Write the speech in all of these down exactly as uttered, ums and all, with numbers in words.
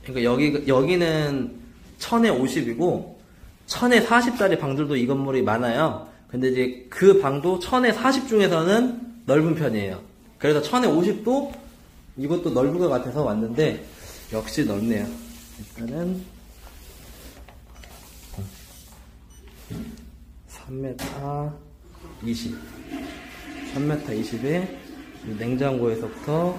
그러니까 여기, 여기는 천에 오십이고, 천에 사십짜리 방들도 이 건물이 많아요. 근데 이제 그 방도 천에 사십 중에서는 넓은 편이에요. 그래서 천에 오십도 이것도 넓은 것 같아서 왔는데, 역시 넓네요. 일단은, 삼 미터 이십. 삼 미터 이십에 냉장고에서부터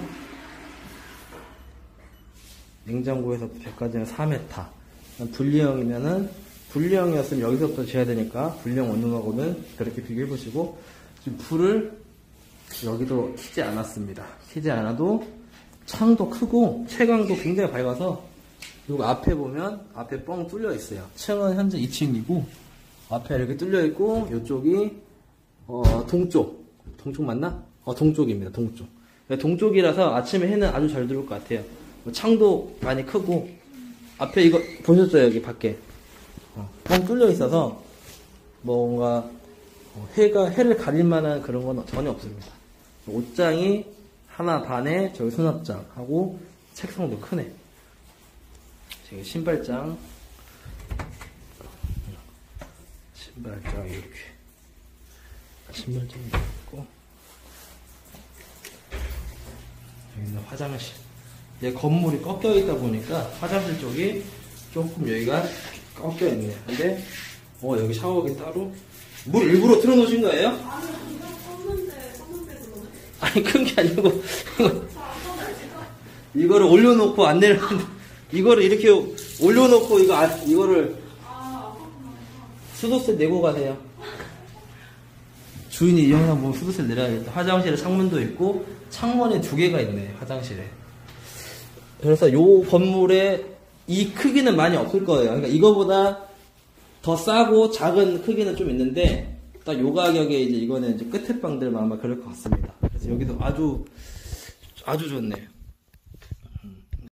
냉장고에서부터 벽까지는 사 미터. 분리형이면은 분리형이었으면 여기서부터 재야 되니까 분리형 원룸하고는 그렇게 비교해 보시고, 지금 불을 여기도 켜지 않았습니다. 켜지 않아도 창도 크고 채광도 굉장히 밝아서, 그리고 앞에 보면 앞에 뻥 뚫려 있어요. 층은 현재 이 층이고 앞에 이렇게 뚫려 있고, 이쪽이 어 동쪽 동쪽 맞나? 어 동쪽입니다. 동쪽. 동쪽이라서 아침에 해는 아주 잘 들어올 것 같아요. 창도 많이 크고, 앞에 이거 보셨어요? 여기 밖에 어, 뻥 뚫려 있어서 뭔가 해가 해를 가릴 만한 그런 건 전혀 없습니다. 옷장이 하나 반에 저기 수납장하고 책상도 크네. 지금 신발장 신발장 이렇게 신발장이 있고, 여기는 화장실. 이제 건물이 꺾여 있다 보니까 화장실 쪽이 조금 여기가 꺾여 있네요. 근데 어 여기 샤워기 따로. 물 일부러 틀어놓으신 거예요? 아니, 이거 껐는데, 껐는데 그러네. 아니, 큰 게 아니고 이거, 이거를 올려놓고 안 내려는데, 이거를 이렇게 올려놓고 이거 아, 이거를 수도세 내고 가세요. 주인이 이 형이나 뭐 수도세 내려야겠다. 화장실에 창문도 있고 창문이 두 개가 있네, 화장실에. 그래서 요 건물에 이 크기는 많이 없을 거예요. 그러니까 이거보다 더 싸고 작은 크기는 좀 있는데, 딱 요 가격에 이제 이거는 이제 끝에 방들만 아마 그럴 것 같습니다. 그래서 여기도 아주 아주 좋네요.